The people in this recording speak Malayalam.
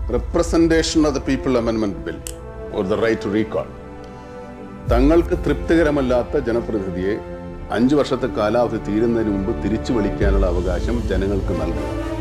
Representation of the People Amendment Bill or the right to recall. തങ്ങൾക്ക് തൃപ്തികരമല്ലാത്ത ജനപ്രതിനിധിയെ 5 വർഷത്തെ കാലാവധി തീരുന്നതിന് മുമ്പ് തിരിച്ചു വിളിക്കാനുള്ള അവകാശം ജനങ്ങൾക്ക് നൽകും.